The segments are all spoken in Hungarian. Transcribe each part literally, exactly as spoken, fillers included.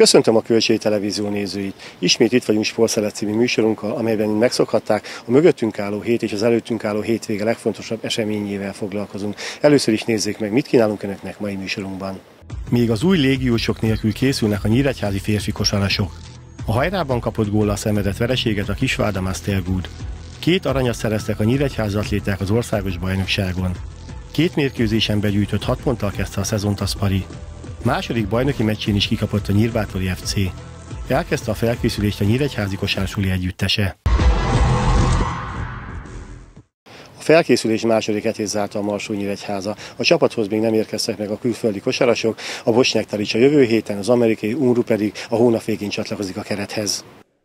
Köszöntöm a Kölcsei Televízió nézőit! Ismét itt vagyunk Sportszelet című műsorunkkal, amelyben megszokhatták, a mögöttünk álló hét és az előttünk álló hétvége legfontosabb eseményével foglalkozunk. Először is nézzék meg, mit kínálunk önöknek mai műsorunkban. Még az új légiósok nélkül készülnek a nyíregyházi férfi kosarasok. A Hajrában kapott góllal szenvedett vereséget a Kisvárda Mastergood. Két aranyat szereztek a nyíregyházi atléták az országos bajnokságon. Két mérkőzésen begyűjtött hat ponttal kezdte a szezont a Szpari. Második bajnoki meccsén is kikapott a Nyírbátori ef cé. Elkezdte a felkészülést a nyíregyházi kosársuli együttese. A felkészülés második hetét zárta a Marsó-Nyíregyháza. A csapathoz még nem érkeztek meg a külföldi kosarasok, a Bosnyák Tarics a jövő héten, az amerikai Unru pedig a hónap végén csatlakozik a kerethez.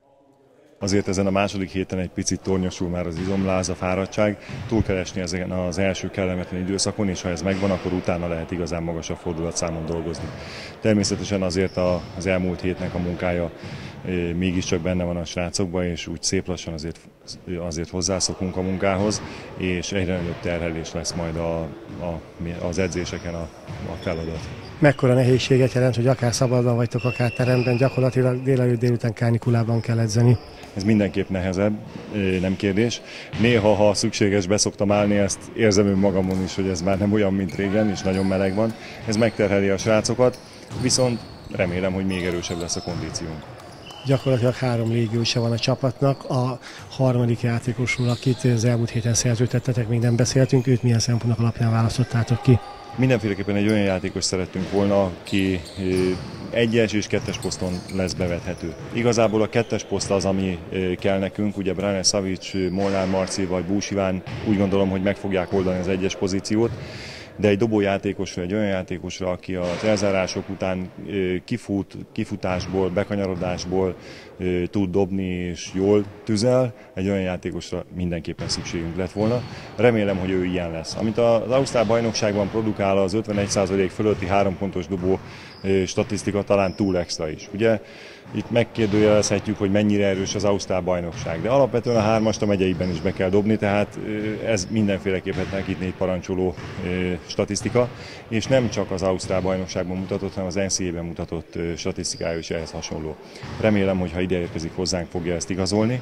Azért ezen a második héten egy picit tornyosul már az izomláz, a fáradtság, túl keresni ezen az első kellemetlen időszakon, és ha ez megvan, akkor utána lehet igazán magasabb fordulatszámon dolgozni. Természetesen azért az elmúlt hétnek a munkája mégiscsak benne van a srácokban, és úgy szép lassan azért, azért hozzászokunk a munkához, és egyre nagyobb terhelés lesz majd a, a, az edzéseken a, a feladat. Mekkora nehézséget jelent, hogy akár szabadban vagytok, akár teremben, gyakorlatilag délelőtt délután kánikulában kell edzeni? Ez mindenképp nehezebb, nem kérdés. Néha, ha szükséges, be szoktam állni, ezt érzem önmagamon is, hogy ez már nem olyan, mint régen, és nagyon meleg van. Ez megterheli a srácokat, viszont remélem, hogy még erősebb lesz a kondíciónk. Gyakorlatilag három légiósa van a csapatnak, a harmadik játékosról, akit az elmúlt héten szerződtettetek, még nem beszéltünk, őt milyen szempontok alapján választottátok ki? Mindenféleképpen egy olyan játékos szerettünk volna, aki egyes és kettes poszton lesz bevethető. Igazából a kettes poszt az, ami kell nekünk, ugye Brane Savic, Molnár Marci vagy Bús Iván úgy gondolom, hogy meg fogják oldani az egyes pozíciót, de egy dobójátékosra, egy olyan játékosra, aki az elzárások után kifut, kifutásból, bekanyarodásból tud dobni és jól tüzel, egy olyan játékosra mindenképpen szükségünk lett volna. Remélem, hogy ő ilyen lesz. Amit az Ausztrál bajnokságban produkál, az ötvenegy százalék fölötti három pontos dobó statisztika talán túl extra is. Ugye itt megkérdőjelezhetjük, hogy mennyire erős az Ausztrál bajnokság, de alapvetően a hármast a megyeiben is be kell dobni, tehát ez mindenféleképpen nekik négy parancsoló statisztika, és nem csak az Ausztrál bajnokságban mutatott, hanem az en cé á á-ben mutatott statisztikája is ehhez hasonló. Remélem, hogy ha ide érkezik hozzánk, fogja ezt igazolni,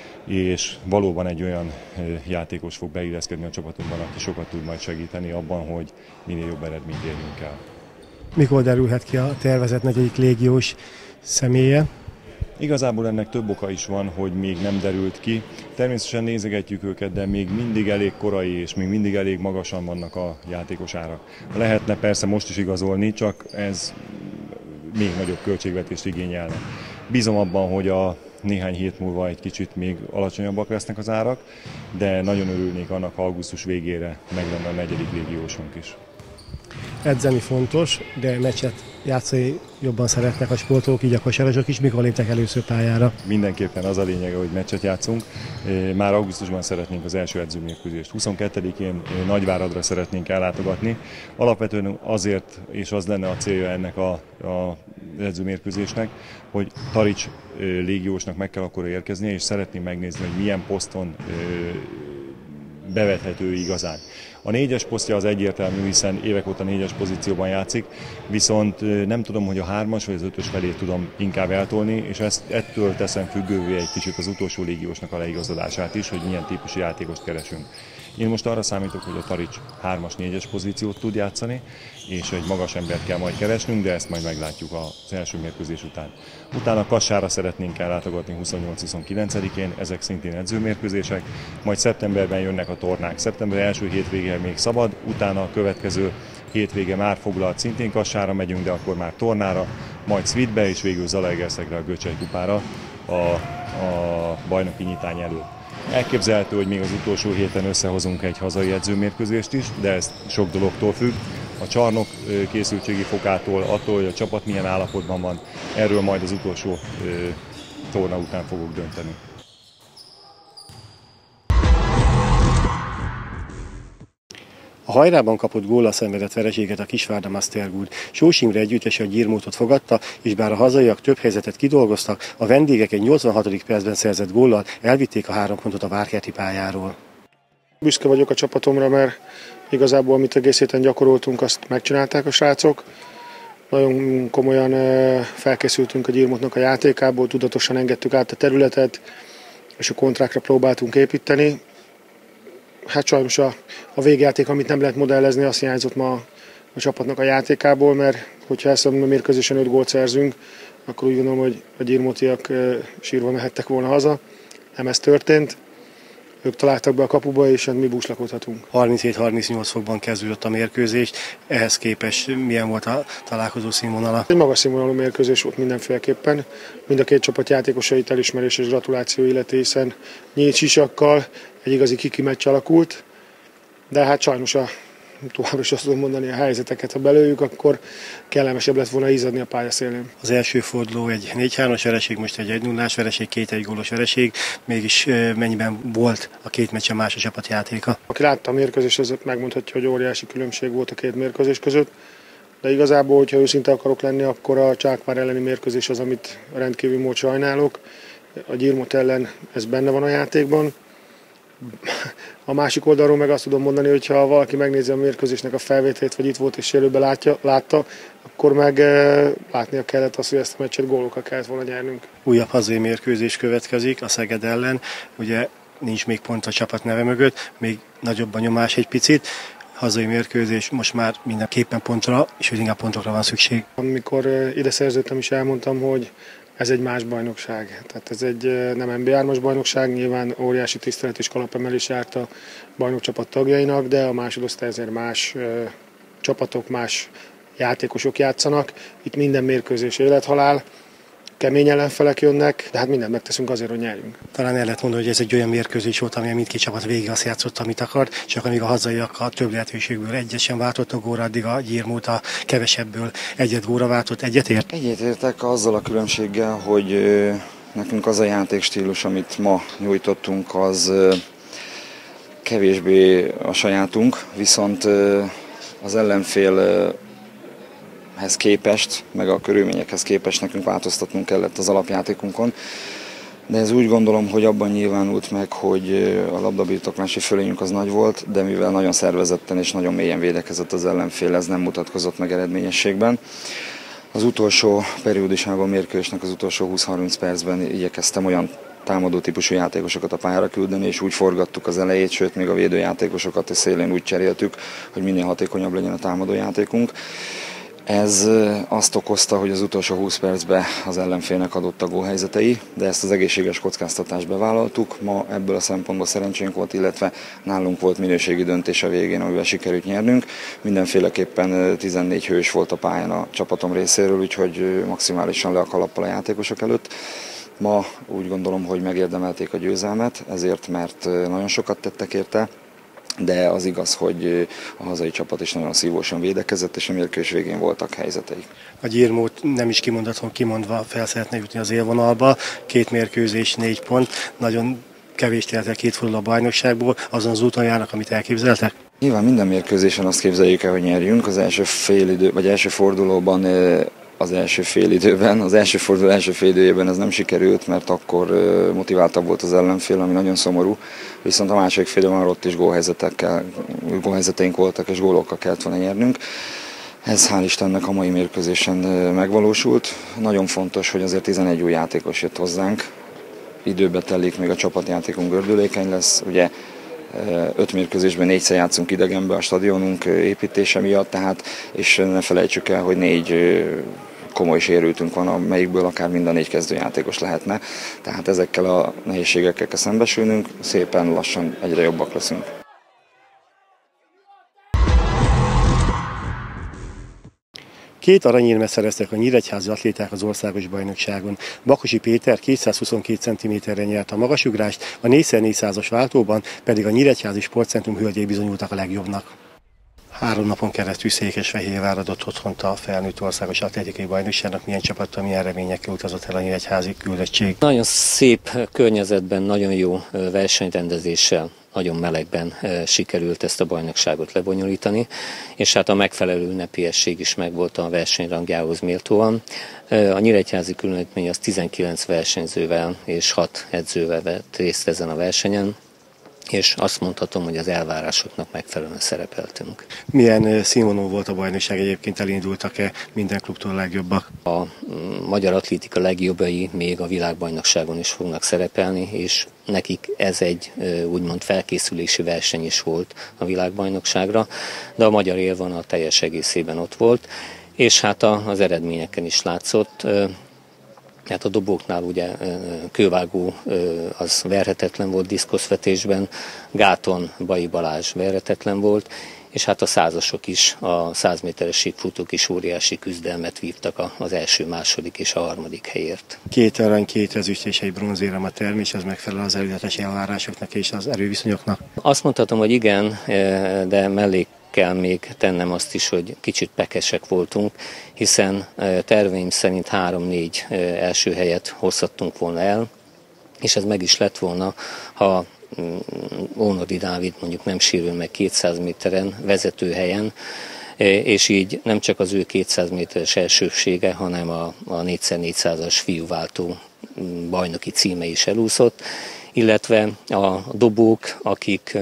és valóban egy olyan játékos fog beilleszkedni a csapatunkban, aki sokat tud majd segíteni abban, hogy minél jobb eredményt érjünk el. Mikor derülhet ki a tervezett negyedik légiós személye? Igazából ennek több oka is van, hogy még nem derült ki. Természetesen nézegetjük őket, de még mindig elég korai és még mindig elég magasan vannak a játékos árak. Lehetne persze most is igazolni, csak ez még nagyobb költségvetést igényelne. Bízom abban, hogy a néhány hét múlva egy kicsit még alacsonyabbak lesznek az árak, de nagyon örülnék annak, ha augusztus végére meg lenne a negyedik légiósunk is. Edzeni fontos, de meccset játszani jobban szeretnek a sportolók, így a kosarasok is. Mikor léptek először pályára? Mindenképpen az a lényege, hogy meccset játszunk. Már augusztusban szeretnénk az első edzőmérkőzést. huszonkettedikén Nagyváradra szeretnénk ellátogatni. Alapvetően azért, és az lenne a célja ennek a, a edzőmérkőzésnek, hogy Tarics légiósnak meg kell akkor érkeznie, és szeretném megnézni, hogy milyen poszton bevethető igazán. A négyes posztja az egyértelmű, hiszen évek óta négyes pozícióban játszik, viszont nem tudom, hogy a hármas vagy az ötös felé tudom inkább eltolni, és ezt, ettől teszem függővé egy kicsit az utolsó légiósnak a leigazolását is, hogy milyen típusú játékost keresünk. Én most arra számítok, hogy a Tarics hármas, négyes pozíciót tud játszani, és egy magas embert kell majd keresnünk, de ezt majd meglátjuk az első mérkőzés után. Utána Kassára szeretnénk ellátogatni huszonnyolc-huszonkilencedikén, ezek szintén edzőmérkőzések, majd szeptemberben jönnek a tornák. Szeptember első hétvége még szabad, utána a következő hétvége már foglalt, szintén Kassára megyünk, de akkor már tornára, majd Szvitbe és végül Zalaegerszegre a Göcsej kupára a, a bajnoki nyitány előtt. Elképzelhető, hogy még az utolsó héten összehozunk egy hazai edzőmérkőzést is, de ez sok dologtól függ. A csarnok készültségi fokától, attól, hogy a csapat milyen állapotban van, erről majd az utolsó torna után fogok dönteni. A Hajrában kapott góllal szenvedett vereséget a Kisvárda Mastergood. Sós Imre együttese a Gyirmótot fogadta, és bár a hazaiak több helyzetet kidolgoztak, a vendégek egy nyolcvanhatodik percben szerzett góllal elvitték a három pontot a várkerti pályáról. Büszke vagyok a csapatomra, mert igazából amit egész héten gyakoroltunk, azt megcsinálták a srácok. Nagyon komolyan felkészültünk a Gyirmótnak a játékából, tudatosan engedtük át a területet, és a kontrákra próbáltunk építeni. Hát sajnos a, a végjáték, amit nem lehet modellezni, azt hiányzott ma a csapatnak a játékából, mert hogyha ezt a mérkőzésen öt gólt szerzünk, akkor úgy gondolom, hogy a gyirmótiak sírva mehettek volna haza. Nem ez történt. Ők találtak be a kapuba, és mi búslakodhatunk. harminchét harmincnyolc fokban kezdődött a mérkőzés. Ehhez képest milyen volt a találkozó színvonala? Egy magas színvonalú mérkőzés volt mindenféleképpen. Mind a két csapat játékosait elismerés és gratuláció illeti, hiszen nyílt sisakkal egy igazi kiki meccs alakult. De hát sajnos a továbbra is azt tudom mondani, a helyzeteket, ha belőjük, akkor kellemesebb lett volna izzadni a pályaszélén. Az első forduló egy négy hármas vereség, most egy egy nullás vereség, két egy gólos vereség. Mégis mennyiben volt a két meccs a más a csapat játéka? Aki látta a mérkőzést, az megmondhatja, hogy óriási különbség volt a két mérkőzés között. De igazából, hogyha őszinte akarok lenni, akkor a Csákvár elleni mérkőzés az, amit rendkívül mód sajnálok. A Gyirmót ellen ez benne van a játékban. A másik oldalról meg azt tudom mondani, hogy ha valaki megnézi a mérkőzésnek a felvételét, vagy itt volt és élőben látja, látta, akkor meg e, látnia kellett azt, hogy ezt a meccset gólokkal kellett volna nyernünk. Újabb hazai mérkőzés következik a Szeged ellen. Ugye nincs még pont a csapat neve mögött, még nagyobb a nyomás egy picit. Hazai mérkőzés, most már mindenképpen pontra, és inkább pontokra van szükség. Amikor ide szerződtem is elmondtam, hogy ez egy más bajnokság. Tehát ez egy nem en bé hármas bajnokság, nyilván óriási tisztelet és kalapemelés járt a bajnokcsapat tagjainak, de a másodosztály ezért más ö, csapatok, más játékosok játszanak. Itt minden mérkőzés élethalál, kemény ellenfelek jönnek, de hát mindent megteszünk azért, hogy nyerjünk. Talán el lehet mondani, hogy ez egy olyan mérkőzés volt, amilyen mindkét csapat végig azt játszott, amit akart, csak amíg a hazaiak a több lehetőségből egyet sem váltottak góra, addig a Gyirmót a kevesebből egyet góra váltott. Egyetért? Egyetértek azzal a különbséggel, hogy nekünk az a játékstílus, amit ma nyújtottunk, az kevésbé a sajátunk, viszont az ellenfél hez képest, meg a körülményekhez képest nekünk változtatnunk kellett az alapjátékunkon. De ez úgy gondolom, hogy abban nyilvánult meg, hogy a labdabirtoklási fölényünk az nagy volt, de mivel nagyon szervezetten és nagyon mélyen védekezett az ellenfél, ez nem mutatkozott meg eredményességben. Az utolsó periódusában mérkőzésnek az utolsó húsz-harminc percben igyekeztem olyan támadó típusú játékosokat a pályára küldeni, és úgy forgattuk az elejét, sőt még a védőjátékosokat a szélén úgy cseréltük, hogy minél hatékonyabb legyen a támadó játékunk. Ez azt okozta, hogy az utolsó húsz percben az ellenfélnek adott a gólhelyzetei, de ezt az egészséges kockáztatást bevállaltuk. Ma ebből a szempontból szerencsénk volt, illetve nálunk volt minőségi döntés a végén, amivel sikerült nyernünk. Mindenféleképpen tizennégy hős volt a pályán a csapatom részéről, úgyhogy maximálisan le a kalappal a játékosok előtt. Ma úgy gondolom, hogy megérdemelték a győzelmet, ezért, mert nagyon sokat tettek érte. De az igaz, hogy a hazai csapat is nagyon szívósan védekezett, és a mérkőzés végén voltak helyzeteik. A Gyirmót nem is kimondhatóan kimondva fel szeretne jutni az élvonalba. Két mérkőzés, négy pont. Nagyon kevés tehetek két forduló a bajnokságból. Azon az úton járnak, amit elképzeltek? Nyilván minden mérkőzésen azt képzeljük el, hogy nyerjünk. Az első fél idő, vagy első fordulóban az első fél időben, az első forduló első fél időjében ez nem sikerült, mert akkor motiváltabb volt az ellenfél, ami nagyon szomorú. Viszont a második fél időben ott is gólhelyzetekkel, gólhelyzeteink voltak, és gólokkal kellett volna nyernünk. Ez hál' Istennek a mai mérkőzésen megvalósult. Nagyon fontos, hogy azért tizenegy új játékos jött hozzánk. Időbe telik, még a csapatjátékunk gördülékeny lesz. Ugye öt mérkőzésben négyszer játszunk idegenbe a stadionunk építése miatt, tehát, és ne felejtsük el, hogy négy komoly sérültünk van, amelyikből akár mind a négy kezdőjátékos lehetne. Tehát ezekkel a nehézségekkel kell szembesülnünk, szépen lassan egyre jobbak leszünk. Két aranyérmet szereztek a nyíregyházi atléták az országos bajnokságon. Bakosi Péter kétszázhuszonkét centiméterre nyert a magasugrást, a négy négyszázas váltóban pedig a Nyíregyházi Sportcentrum hölgyei bizonyultak a legjobbnak. Három napon keresztül Székesfehérvár adott otthont a felnőtt országos atlétikai bajnokságnak. Milyen csapattal, milyen reményekkel utazott el a nyíregyházi küldöttség? Nagyon szép környezetben, nagyon jó versenyrendezéssel, nagyon melegben sikerült ezt a bajnokságot lebonyolítani, és hát a megfelelő ünnepiesség is megvolt a versenyrangjához méltóan. A nyíregyházi különítmény az tizenkilenc versenyzővel és hat edzővel vett részt ezen a versenyen. és azt mondhatom, hogy az elvárásoknak megfelelően szerepeltünk. Milyen színvonalú volt a bajnokság egyébként, elindultak-e minden klubtól legjobbak? A magyar atlétika legjobbai még a világbajnokságon is fognak szerepelni, és nekik ez egy úgymond felkészülési verseny is volt a világbajnokságra, de a magyar élvonal teljes egészében ott volt, és hát az eredményeken is látszott. Hát a dobóknál ugye kővágó az verhetetlen volt diszkoszvetésben, gáton Bai Balázs verhetetlen volt, és hát a százasok is, a száz méteres síkfutók is óriási küzdelmet vívtak az első, második és a harmadik helyért. Két arany, két ezüst és egy bronzérem a termés, ez megfelel az előzetes elvárásoknak és az erőviszonyoknak? Azt mondhatom, hogy igen, de mellék kell még tennem azt is, hogy kicsit pekesek voltunk, hiszen terveim szerint három-négy első helyet hozhattunk volna el, és ez meg is lett volna, ha Ónodi Dávid mondjuk nem sérül meg kétszáz méteren, vezetőhelyen, és így nem csak az ő kétszáz méteres elsőbsége, hanem a, a négy szer négyszázas fiúváltó bajnoki címe is elúszott, illetve a dobók, akik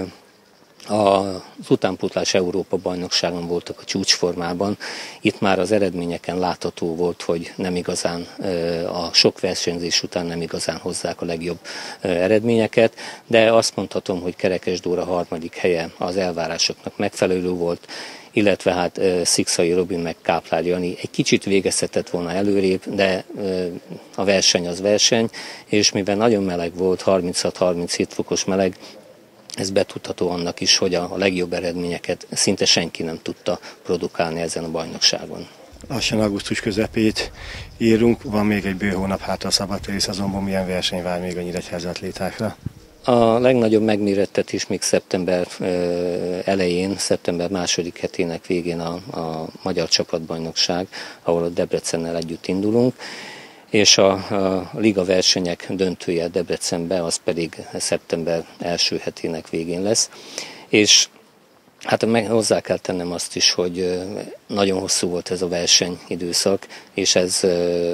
az utánpótlás Európa-bajnokságon voltak a csúcsformában. Itt már az eredményeken látható volt, hogy nem igazán, a sok versenyzés után nem igazán hozzák a legjobb eredményeket, de azt mondhatom, hogy Kerekes Dóra harmadik helye az elvárásoknak megfelelő volt, illetve hát Szikszai Robin meg Káplár Jani egy kicsit végezhetett volna előrébb, de a verseny az verseny, és mivel nagyon meleg volt, harminchat-harminchét fokos meleg, ez betudható annak is, hogy a legjobb eredményeket szinte senki nem tudta produkálni ezen a bajnokságon. Lassan augusztus közepét írunk, van még egy bő hónap hátra a szabadtéri szezonban, milyen verseny vár még a nyíregyházi atlétákra? A legnagyobb megmérettetés még szeptember elején, szeptember második hetének végén a, a Magyar Csapatbajnokság, ahol a Debrecennel együtt indulunk, és a, a liga versenyek döntője Debrecenbe, az pedig szeptember első hetének végén lesz. És hát meg hozzá kell tennem azt is, hogy nagyon hosszú volt ez a versenyidőszak, és ez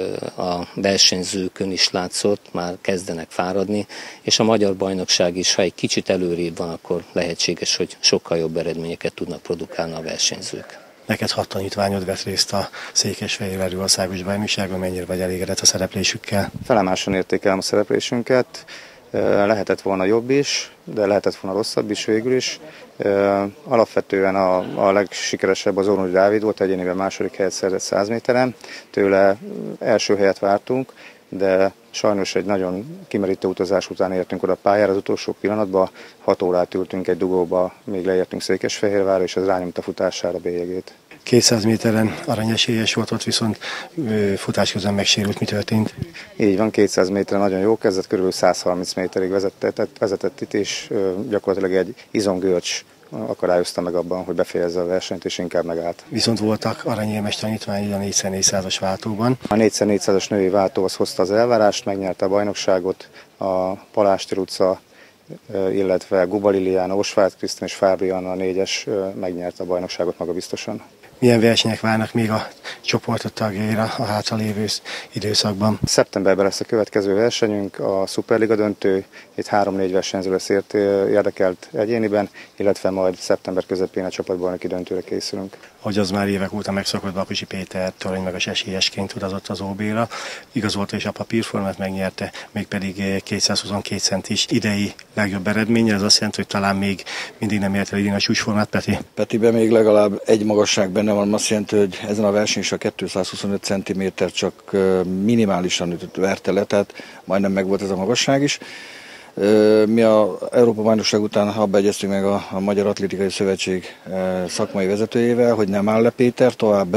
a versenyzőkön is látszott, már kezdenek fáradni, és a magyar bajnokság is, ha egy kicsit előrébb van, akkor lehetséges, hogy sokkal jobb eredményeket tudnak produkálni a versenyzők. Neked hat tanítványod vett részt a Székesfehérvári országos bajnokságon, mennyire vagy elégedett a szereplésükkel? Felemáson értékelem a szereplésünket, lehetett volna jobb is, de lehetett volna rosszabb is végül is. Alapvetően a, a legsikeresebb az Ónodi Dávid volt, egyéniben második helyet szerzett száz méteren, tőle első helyet vártunk, de sajnos egy nagyon kimerítő utazás után értünk oda a pályára, az utolsó pillanatban hat órát ültünk egy dugóba, még leértünk Székesfehérvárra, és ez rányomta futására bélyegét. kétszáz méteren aranyesélyes volt, ott viszont futás közben megsérült. Mi történt? Így van, kétszáz méteren nagyon jó kezdett, körülbelül száz harminc méterig vezetett, vezetett itt, és gyakorlatilag egy izomgörcs akadályozta meg abban, hogy befejezze a versenyt, és inkább megállt. Viszont voltak aranyérmes tanítványi a négy szer négyszázas váltóban. A négy szer négyszázas női váltó az hozta az elvárást, megnyerte a bajnokságot, a Palásti utca, illetve Guba Liliana, Osváth Krisztin és Fábri Anna a négyes megnyerte a bajnokságot maga biztosan. Milyen versenyek várnak még a csoportot tagjaira a hátralévő időszakban? Szeptemberben lesz a következő versenyünk, a Szuperliga döntő, itt három-négy versenyző lesz ért, érdekelt egyéniben, illetve majd szeptember közepén a csapatbajnoki döntőre készülünk. Hogy az már évek óta megszokott, Bakusi Péter toronymagas esélyesként utazott az ó bé-ra, igazolta is a papírformát, megnyerte, mégpedig kétszázhuszonkettő cent is idei legjobb eredménye, ez azt jelenti, hogy talán még mindig nem ért el idén a csúcsformát, Peti? Petiben még legalább egy magasság benne van, azt jelenti, hogy ezen a versenyen is a kétszázhuszonöt centiméter csak minimálisan verte le, tehát majdnem megvolt ez a magasság is. Mi az Európa-bajnokság után abba egyeztünk meg a, a Magyar Atlétikai Szövetség szakmai vezetőjével, hogy nem áll le Péter, tovább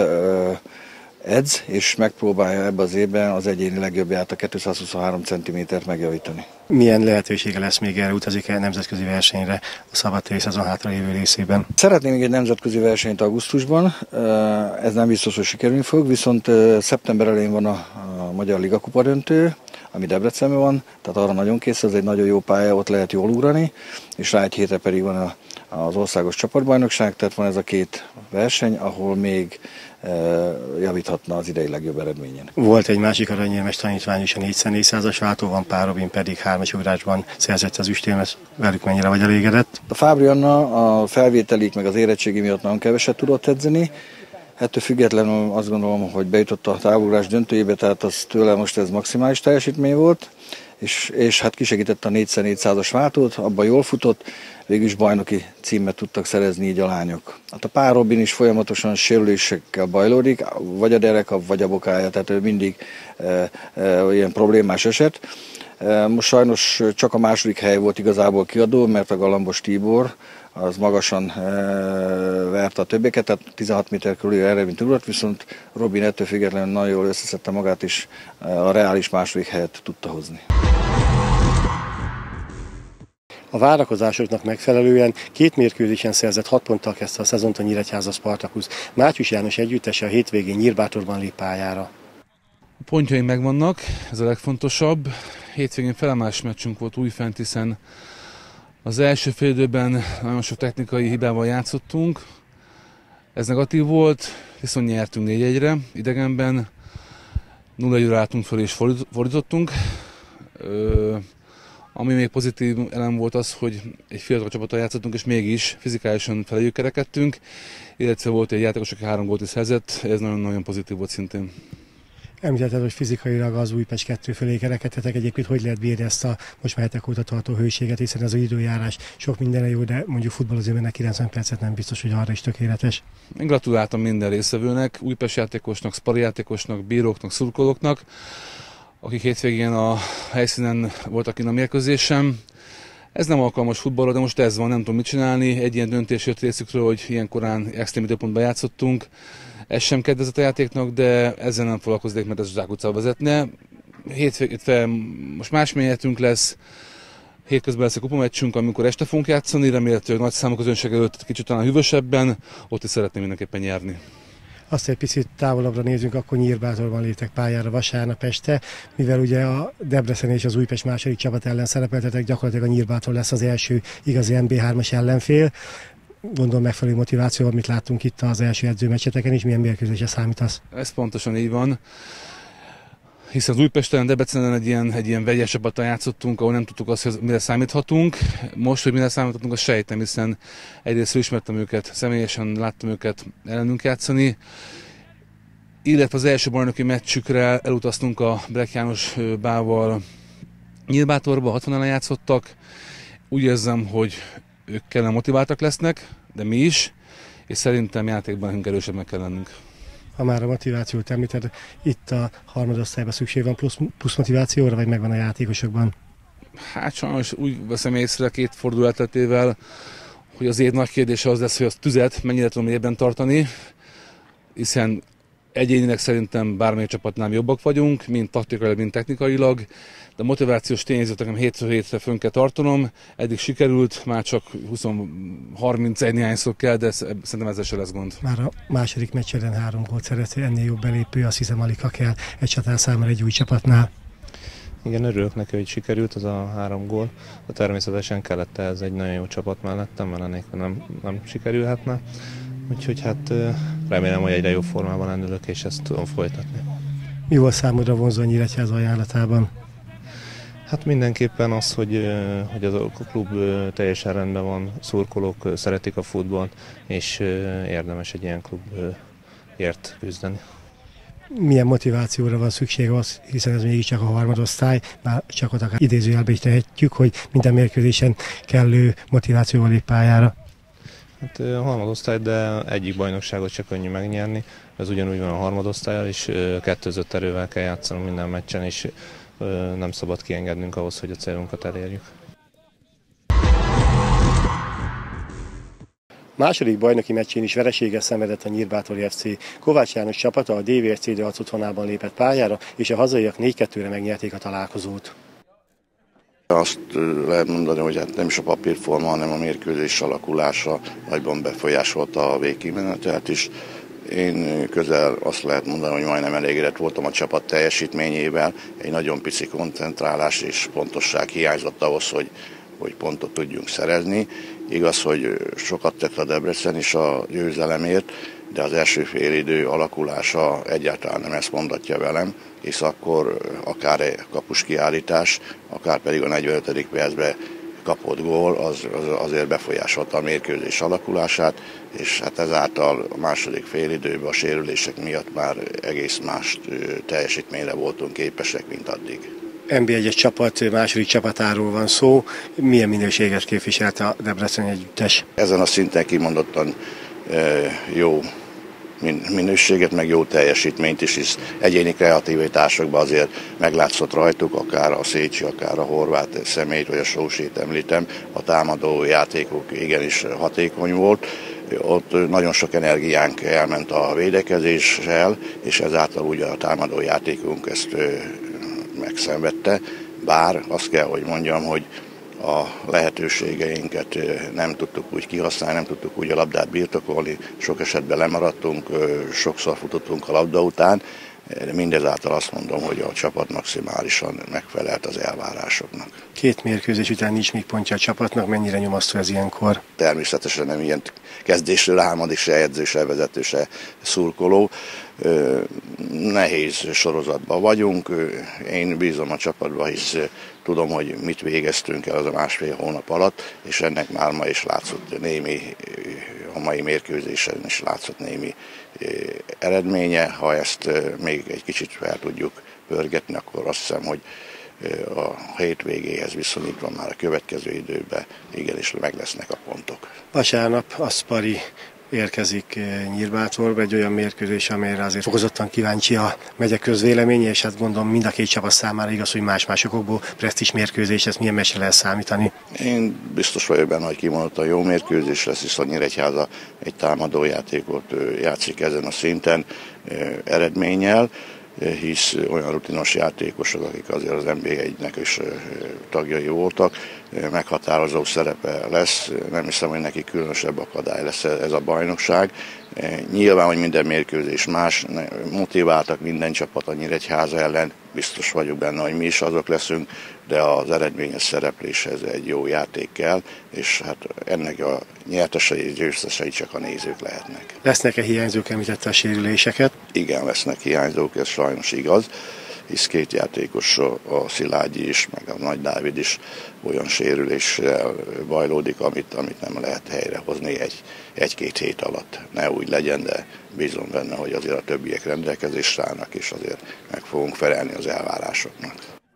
edz, és megpróbálja ebbe az évben az egyéni legjobbját, a kétszázhuszonhárom centimétert megjavítani. Milyen lehetősége lesz még erre, utazik el nemzetközi versenyre a szabadtéri szezon hátralévő részében? Szeretnénk még egy nemzetközi versenyt augusztusban, ez nem biztos, hogy sikerülni fog, viszont szeptember elején van a, a Magyar Liga Kupa döntő, ami Debrecenben van, tehát arra nagyon kész, ez egy nagyon jó pálya, ott lehet jól ugrani, és rá egy hétre pedig van a, az országos csapatbajnokság, tehát van ez a két verseny, ahol még e, javíthatna az idei legjobb eredményen. Volt egy másik aranyérmes tanítvány is, a négyszer négyszázas váltó, van Pál Robin pedig hármas ugrásban szerzett az üstélmet, velük mennyire vagy elégedett? A Fábri Anna a felvételik meg az érettségi miatt nagyon keveset tudott edzeni, ettől függetlenül azt gondolom, hogy bejutott a távolugrás döntőjébe, tehát az tőle most ez maximális teljesítmény volt, és, és hát kisegített a négyszer négyszázas váltót, abban jól futott, végülis bajnoki címet tudtak szerezni így a lányok. Hát a Pál Robin is folyamatosan sérülésekkel bajlódik, vagy a dereka, vagy a bokája, tehát ő mindig e, e, ilyen problémás eset. E, most sajnos csak a második hely volt igazából kiadó, mert a Galambos Tibor az magasan e, verte a többieket, tehát tizenhat méter körül eredményt ugrott, viszont Robin ettől függetlenül nagyon jól összeszedte magát, és a reális második helyet tudta hozni. A várakozásoknak megfelelően két mérkőzésen szerzett hat ponttal kezdte a szezont a Nyíregyháza Spartakusz. Mátyus János együttese a hétvégén Nyírbátorban lép pályára. A pontjaink megvannak, ez a legfontosabb. Hétvégén felemelés meccsünk volt újfent, hiszen az első fél időben nagyon sok technikai hibával játszottunk. Ez negatív volt, viszont nyertünk négy egyre idegenben. nulla egyre álltunk föl és fordítottunk. Ö, ami még pozitív elem volt az, hogy egy fiatal csapattal játszottunk, és mégis fizikálisan feléjük kerekedtünk, illetve volt egy játékos, aki három gólt is szerzett, ez nagyon-nagyon pozitív volt szintén. Említetted, hogy fizikailag az Újpest kettő fölé kerekedtetek, egyébként hogy lehet bírni ezt a most már hetek óta tartó hőséget, hiszen az időjárás sok mindenre jó, de mondjuk futballozónak kilencven percet nem biztos, hogy arra is tökéletes. Én gratuláltam minden résztvevőnek, Újpest játékosnak, Spari játékosnak, bíróknak, szurkolóknak, akik hétvégén a helyszínen voltak én a mérkőzésem. Ez nem alkalmas futballra, de most ez van, nem tudom mit csinálni. Egy ilyen döntés jött részükről, hogy ilyen korán extrém időpontban játszottunk. Ez sem kedvezett a játéknak, de ezzel nem foglalkoznék, mert ez a zsákutcába vezetne. Hétvégén most más mélyetünk lesz. Hétközben lesz a kupameccsünk, amikor este fogunk játszani, remélhetőleg nagy számú közönség előtt kicsit talán hűvösebben, ott is szeretném mindenképpen nyerni. Azt egy picit távolabbra nézünk, akkor Nyírbátorban léptek pályára vasárnap este, mivel ugye a Debrecen és az Újpest második csapat ellen szerepeltetek, gyakorlatilag a Nyírbátor lesz az első igazi em bé hármas ellenfél. Gondolom megfelelő motiváció, amit láttunk itt az első edzőmeccseteken is, milyen mérkőzésre számítasz? Ez pontosan így van, hiszen az Újpesten, Debrecenen egy ilyen, egy ilyen vegyes csapattal játszottunk, ahol nem tudtuk azt, hogy mire számíthatunk. Most, hogy mire számíthatunk, azt sejtem, hiszen egyrészt ismertem őket, személyesen láttam őket ellenünk játszani, illetve az első bajnoki meccsükre elutaztunk a Brek János bával Nyírbátorba, hatvan ellen játszottak. Úgy érzem, hogy ők kellene motiváltak lesznek, de mi is, és szerintem játékban nekünk erősebbnek kell lennünk. Ha már a motivációt említed, itt a harmadosztályban szükség van plusz, plusz motivációra, vagy megvan a játékosokban? Hát sajnos úgy veszem észre két fordulateltével, hogy az év nagy kérdése az lesz, hogy az tüzet mennyire tudom évben tartani, hiszen egyénileg szerintem bármely csapatnál jobbak vagyunk, mind taktikailag, mind technikailag, de a motivációs tényezőt nekem hétről hétre fönn kell tartanom, eddig sikerült, már csak húsz harmincegy néhányszor kell, de szerintem ezzel se lesz gond. Már a második meccseden három gólt szereztél, ennél jobb belépő, azt hiszem alig ha kell egy csatár számára egy új csapatnál. Igen, örülök neki, hogy sikerült az a három gól, de természetesen kellett ez egy nagyon jó csapat mellettem, mert ennél nem, nem sikerülhetne. Úgyhogy hát remélem, hogy egyre jobb formában lendülök, és ezt tudom folytatni. Mi volt számodra vonzó a Nyíregyháza ajánlatában? Hát mindenképpen az, hogy, hogy az a klub teljesen rendben van, szurkolók szeretik a futballt, és érdemes egy ilyen klubért küzdeni. Milyen motivációra van szükség az, hiszen ez mégiscsak a harmadosztály, már csak ott akár idézőjelbe is tehetjük, hogy minden mérkőzésen kellő motivációval lép pályára. Hát a harmadosztály, de egyik bajnokságot csak könnyű megnyerni. Ez ugyanúgy van a harmadosztállyal, és kettőzött erővel kell játszanunk minden meccsen, és nem szabad kiengednünk ahhoz, hogy a célunkat elérjük. Második bajnoki meccsén is vereséggel szenvedett a Nyírbátori ef cé. Kovács János csapata a dé vé es cé dé otthonában lépett pályára, és a hazaiak négy kettőre megnyerték a találkozót. Azt lehet mondani, hogy hát nem is a papírforma, hanem a mérkőzés alakulása nagyban befolyásolta a végkimenetet is, Én közel azt lehet mondani, hogy majdnem elégedett voltam a csapat teljesítményével. Egy nagyon pici koncentrálás és pontosság hiányzott ahhoz, hogy, hogy pontot tudjunk szerezni. Igaz, hogy sokat tett a Debrecen is a győzelemért, de az első félidő alakulása egyáltalán nem ezt mondatja velem, hisz akkor akár egy kapus kiállítás, akár pedig a negyvenötödik percben kapott gól, az, az azért befolyásolta a mérkőzés alakulását, és hát ezáltal a második félidőben a sérülések miatt már egész más teljesítményre voltunk képesek, mint addig. en bé egyes csapat második csapatáról van szó. Milyen minőséget képviselt a Debrecen együttes? Ezen a szinten kimondottan jó minőséget, meg jó teljesítményt is, hisz egyéni kreativitásokban azért meglátszott rajtuk, akár a Szécsi, akár a Horváth személyt, vagy a Sósét említem, a támadó játékuk igenis hatékony volt. Ott nagyon sok energiánk elment a védekezéssel, és ezáltal ugye a támadó játékunk ezt megszenvedte, bár azt kell, hogy mondjam, hogy a lehetőségeinket nem tudtuk úgy kihasználni, nem tudtuk úgy a labdát birtokolni, sok esetben lemaradtunk, sokszor futottunk a labda után, mindezáltal azt mondom, hogy a csapat maximálisan megfelelt az elvárásoknak. Két mérkőzés után nincs még pontja a csapatnak, mennyire nyomasztó ez ilyenkor? Természetesen nem ilyen kezdésről álmodik se edző, se vezető, se szurkoló. Nehéz sorozatban vagyunk, én bízom a csapatban, hisz tudom, hogy mit végeztünk el az a másfél hónap alatt, és ennek már ma is látszott némi, a mai mérkőzésen is látszott némi eredménye. Ha ezt még egy kicsit fel tudjuk pörgetni, akkor azt hiszem, hogy a hétvégéhez viszonyítva már a következő időben igenis meg lesznek a pontok. Vasárnap a Szpari érkezik Nyírbátorba, egy olyan mérkőzés, amelyre azért fokozottan kíváncsi a megye közvéleménye, és hát gondolom mind a két csapat számára igaz, hogy más-más okokból presztízs mérkőzés, ezt milyen mesre lehet számítani? Én biztos vagyok benne, hogy kimondottan jó mérkőzés lesz, hisz a Nyíregyháza egy támadójátékot játszik ezen a szinten eredménnyel, hisz olyan rutinos játékosok, akik azért az en bé egynek is tagjai voltak, meghatározó szerepe lesz, nem hiszem, hogy neki különösebb akadály lesz ez a bajnokság. Nyilván, hogy minden mérkőzés más, motiváltak minden csapat a Nyíregyháza ellen, biztos vagyok benne, hogy mi is azok leszünk, de az eredményes szerepléshez egy jó játék kell, és hát ennek a nyertesei és győztesei csak a nézők lehetnek. Lesznek-e hiányzók, említette a sérüléseket? Igen, lesznek hiányzók, ez sajnos igaz, hisz két játékos, a Szilágyi is, meg a Nagy Dávid is olyan sérüléssel bajlódik, amit, amit nem lehet helyrehozni egy, egy-két hét alatt. Ne úgy legyen, de bízom benne, hogy azért a többiek rendelkezésre állnak, és azért meg fogunk felelni az elvárásoknak.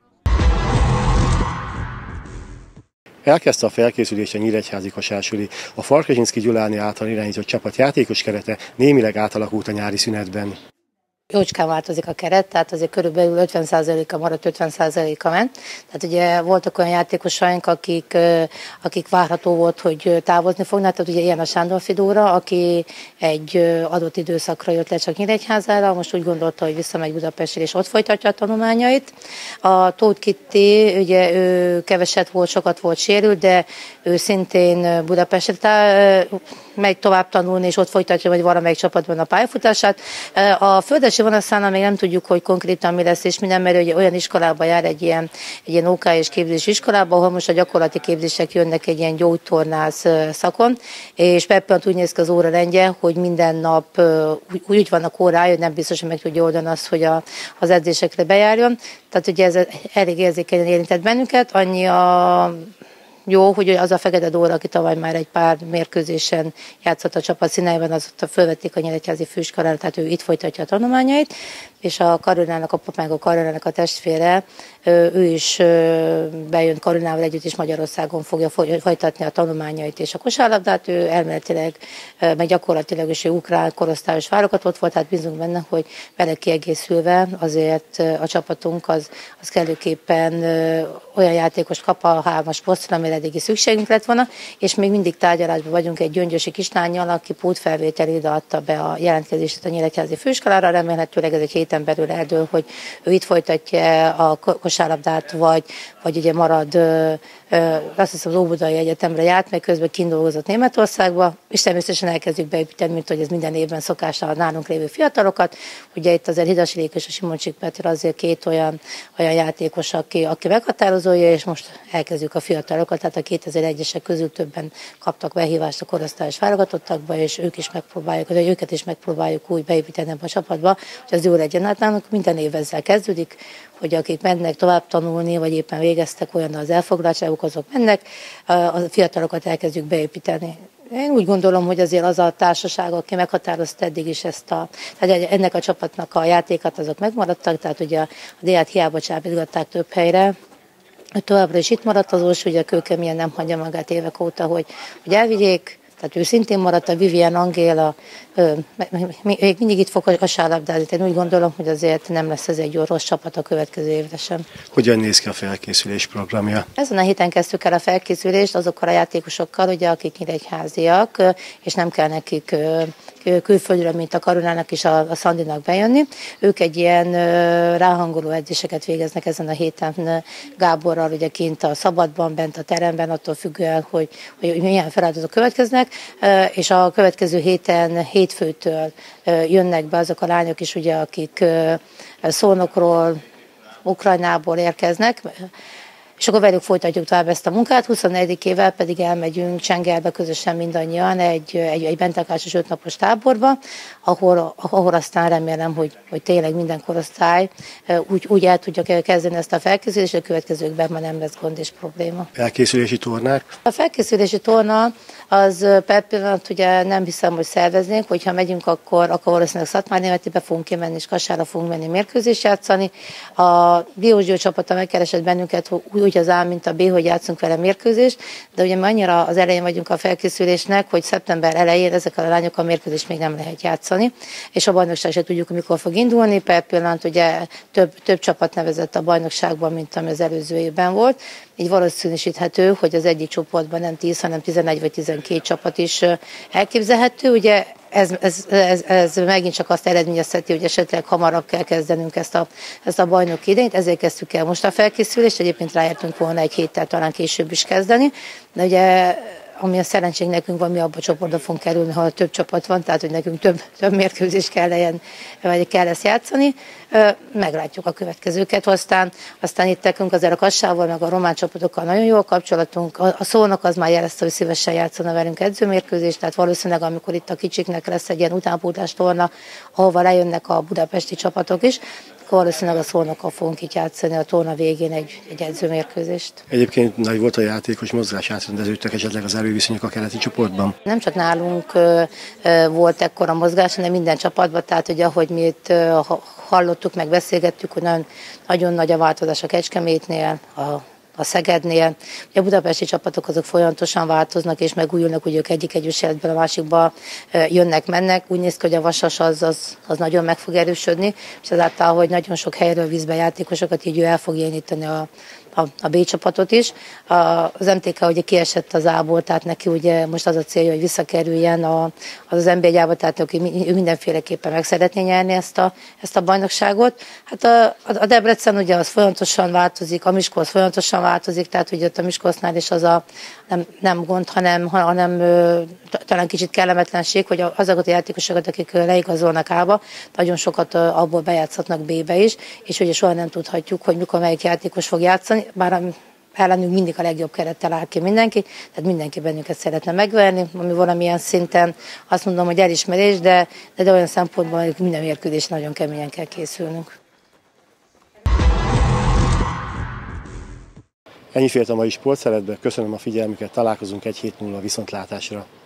Elkezdte a felkészülést a nyíregyházi kosársuli. A Farkaszinszky Gyuláné által irányított csapat játékos kerete némileg átalakult a nyári szünetben. Jócskán változik a keret, tehát azért körülbelül ötven százaléka maradt, ötven százaléka ment. Tehát ugye voltak olyan játékosaink, akik, akik várható volt, hogy távozni fognak, tehát ugye ilyen a Sándor Fidóra, aki egy adott időszakra jött le csak Nyíregyházára, most úgy gondolta, hogy visszamegy Budapestre és ott folytatja a tanulmányait. A Tóth Kitti, ugye ő keveset volt, sokat volt sérült, de ő szintén Budapestre megy tovább tanulni, és ott folytatja, vagy valamelyik csapatban a pályafutását. A földesi vonaszánál még nem tudjuk, hogy konkrétan mi lesz, és minden, mert ugye olyan iskolába jár, egy ilyen, egy ilyen ó ká és képzési iskolába, ahol most a gyakorlati képzések jönnek egy ilyen gyógytornász szakon, és Peppe úgy néz ki az óra rendje, hogy minden nap úgy, úgy vannak órája, hogy nem biztos, hogy meg tudja oldani azt, hogy a, az edzésekre bejárjon. Tehát ugye ez elég érzékenyen érintett bennünket, annyi a jó, hogy az a Fekete Dóra, aki tavaly már egy pár mérkőzésen játszott a csapat színeiben, azóta fölvették a nyíregyházi főiskolára, tehát ő itt folytatja a tanulmányait, és a Karolának, a pap meg a Karolának a testvére, ő is bejön Karolával együtt, és Magyarországon fogja folytatni a tanulmányait és a kosárlabdát. Ő elméletileg, meg gyakorlatilag is ő ukrán korosztályos válogatott volt, tehát bízunk benne, hogy vele kiegészülve azért a csapatunk az, az kellőképpen olyan játékos kap a hármas posztra, amire eddigi szükségünk lett volna, és még mindig tárgyalásban vagyunk egy gyöngyösi kislánnyal, aki pótfelvételi ide adta be a jelentkezését a nyíregyházi főiskolára, remélhetőleg ez egy héten belül eldől, hogy ő itt folytatja a kosárlabdát, vagy, vagy ugye marad, ö, ö, azt hiszem az Óbudai Egyetemre járt, meg közben kindolgozott Németországba, és természetesen elkezdjük beépíteni, mint hogy ez minden évben szokás a nálunk lévő fiatalokat. Ugye itt azért Hidasi Léka és a Simoncsik Petr azért két olyan, olyan játékos, aki, aki meghatározója, és most elkezdjük a fiatalokat, tehát a kétezer-egyesek közül többen kaptak behívást a korosztályos válogatottakba, és ők is megpróbáljuk, vagy őket is megpróbáljuk úgy beépíteni ebbe a csapatba, hogy az jó legyen. Hát nálunk minden év ezzel kezdődik, hogy akik mennek tovább tanulni, vagy éppen végeztek olyan az elfoglaltságuk, azok mennek, a fiatalokat elkezdjük beépíteni. Én úgy gondolom, hogy azért az a társaság, aki meghatározta eddig is ezt a, tehát ennek a csapatnak a játékat, azok megmaradtak, tehát ugye a Déját hiába csábítgatták több helyre, továbbra is itt maradt az Orsi, ugye a kőkeményen nem hagyja magát évek óta, hogy, hogy elvigyék, tehát ő szintén maradt, a Vivian Angéla, még mindig itt fog a kosárlabdázni. Én úgy gondolom, hogy azért nem lesz ez egy rossz csapat a következő évre sem. Hogyan néz ki a felkészülés programja? Ezen a héten kezdtük el a felkészülést azokkal a játékosokkal, ugye, akik nyíregyháziak, és nem kell nekik külföldről, mint a Karolának és a, a Szandinak bejönni. Ők egy ilyen ráhangoló edzéseket végeznek ezen a héten Gáborral, ugye kint a szabadban, bent a teremben, attól függően, hogy, hogy milyen feladatok következnek, és a következő héten, hétfőtől jönnek be azok a lányok is, ugye, akik Szolnokról, Ukrajnából érkeznek, és akkor velük folytatjuk tovább ezt a munkát. huszonnegyidikével pedig elmegyünk Csengelbe közösen mindannyian egy, egy, egy bentakásos ötnapos táborba, ahol, ahol aztán remélem, hogy, hogy tényleg minden korosztály úgy, úgy el tudja kezdeni ezt a felkészülést, és a következőkben már nem lesz gond és probléma. Felkészülési tornák? A felkészülési torna az per pillanat ugye nem hiszem, hogy szerveznénk, hogyha megyünk, akkor, akkor valószínűleg Szatmárnémetibe fogunk kimenni, és Kassára fogunk menni mérkőzést játszani. A Diós György csapata megkeresett bennünket, úgy az A, mint a B, hogy játszunk vele mérkőzést, de ugye mi annyira az elején vagyunk a felkészülésnek, hogy szeptember elején ezekkel a lányokkal a mérkőzést még nem lehet játszani, és a bajnokság se tudjuk, mikor fog indulni. Per pillanat ugye több, több csapat nevezett a bajnokságban, mint ami az előző évben volt. Így valószínűsíthető, hogy az egyik csoportban nem tíz, hanem tizenegy vagy tizenkét csapat is elképzelhető. Ugye ez, ez, ez, ez megint csak azt eredményezheti, hogy esetleg hamarabb kell kezdenünk ezt a, ezt a bajnoki idényt, ezért kezdtük el most a felkészülést, egyébként ráértünk volna egy héttel talán később is kezdeni, de ugye ami a szerencség nekünk van, mi abban a csoportban fogunk kerülni, ha több csapat van, tehát hogy nekünk több, több mérkőzést kell legyen, vagy kell ezt játszani. Meglátjuk a következőket, aztán, aztán itt nekünk azért a Kassával, meg a román csapatokkal nagyon jó a kapcsolatunk. A, a Szolnok az már jelezte, hogy szívesen játszana velünk edzőmérkőzést, tehát valószínűleg amikor itt a kicsiknek lesz egy ilyen utánpótlás torna, ahova lejönnek a budapesti csapatok is, akkor valószínűleg a Szolnokkal fogunk itt játszani a torna végén egy, egy edzőmérkőzést. Egyébként nagy volt a játékos mozgás, átrendeződtek esetleg az erőviszonyok a keleti csoportban? Nem csak nálunk ö, ö, volt ekkora mozgás, hanem minden csapatban, tehát ugye ahogy mi itt ö, hallottuk, meg beszélgettük, hogy nagyon, nagyon nagy a változás a Kecskemétnél, a a Szegednél. A budapesti csapatok azok folyamatosan változnak és megújulnak, hogy ők egyik egyesületből a másikba jönnek, mennek. Úgy néz ki, hogy a Vasas az, az, az nagyon meg fog erősödni, és ezáltal, hogy nagyon sok helyről víz be játékosokat, így ő el fog jeleníteni a A, a B csapatot is. A, az em té ká ugye kiesett az A-ból, tehát neki ugye most az a célja, hogy visszakerüljen a, az az en bé egy-ába, tehát ő mindenféleképpen meg szeretné nyerni ezt a, ezt a bajnokságot. Hát a, a Debrecen ugye az folyamatosan változik, a Miskolc folyamatosan változik, tehát ugye ott a Miskolcnál is az a nem, nem gond, hanem, hanem talán kicsit kellemetlenség, hogy azokat a játékosokat, akik leigazolnak A-ba, nagyon sokat abból bejátszhatnak B-be is, és ugye soha nem tudhatjuk, hogy mikor melyik játékos fog játszani, bár ellenünk mindig a legjobb kerettel áll ki mindenki, tehát mindenki bennünket szeretne megverni, ami valamilyen szinten azt mondom, hogy elismerés, de, de olyan szempontból, hogy minden mérkőzés nagyon keményen kell készülnünk. Ennyi fért a mai sportszeletbe, köszönöm a figyelmüket, találkozunk egy hét múlva, viszontlátásra.